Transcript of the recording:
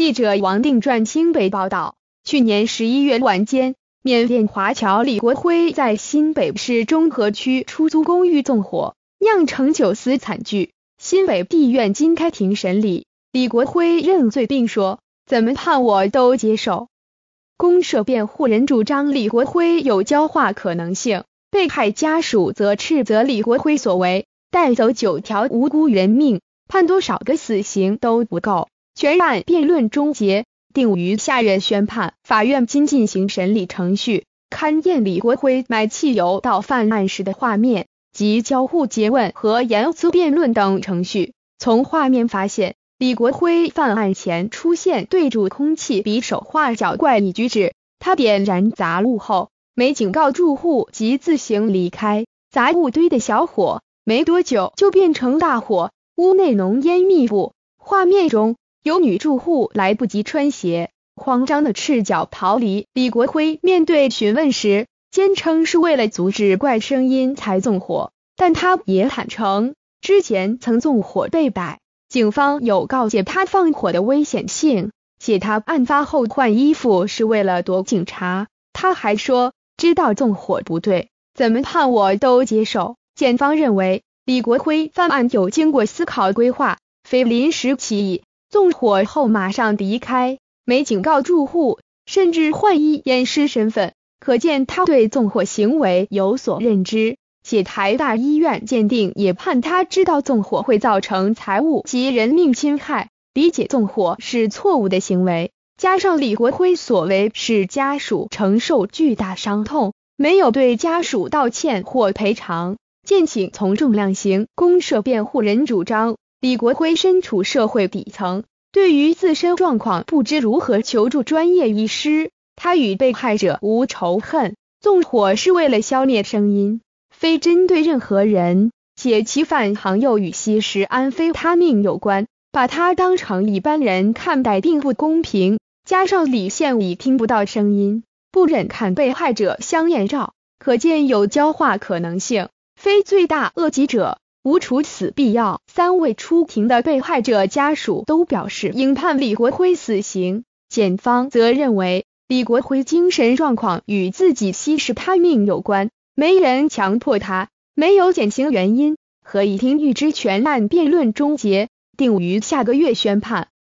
记者王定传新北报道，去年11月晚间，缅甸华侨李国辉在新北市中和区出租公寓纵火，酿成9死惨剧。新北地院今开庭审理，李国辉认罪并说，怎么判我都接受。公社辩护人主张李国辉有教化可能性，被害家属则斥责李国辉所为带走9条无辜人命，判多少个死刑都不够。全案辩论终结，定于下月宣判。法院今进行审理程序，勘验李国辉买汽油到犯案时的画面及交互诘问和言辞辩论等程序。从画面发现，李国辉犯案前出现对住空气比手画脚怪异举止，他点燃杂物后没警告住户即自行离开，杂物堆的小火没多久就变成大火，屋内浓烟密布。画面中有女住户来不及穿鞋，慌张的赤脚逃离。李国辉面对询问时，坚称是为了阻止怪声音才纵火，但他也坦诚之前曾纵火被逮，警方有告诫他放火的危险性，且他案发后换衣服是为了躲警察。他还说，知道纵火不对，怎么判我都接受。检方认为，李国辉犯案有经过思考规划，非临时起意。纵火后马上离开，没警告住户，甚至换衣掩饰身份，可见他对纵火行为有所认知，且台大医院鉴定也判他知道纵火会造成财物及人命侵害，理解纵火是错误的行为。加上李国辉所为使家属承受巨大伤痛，没有对家属道歉或赔偿，建请从重量刑。公社辩护人主张，李国辉身处社会底层，对于自身状况不知如何求助专业医师，他与被害者无仇恨，纵火是为了消灭声音，非针对任何人，且其犯行又与吸食安非他命有关，把他当成一般人看待并不公平。加上李现已听不到声音，不忍看被害者香艳照，可见有教化可能性，非罪大恶极者无处死必要。3位出庭的被害者家属都表示应判李国辉死刑，检方则认为李国辉精神状况与自己吸食他命有关，没人强迫他，没有减刑原因。合议庭预知全案辩论终结，定于下个月宣判。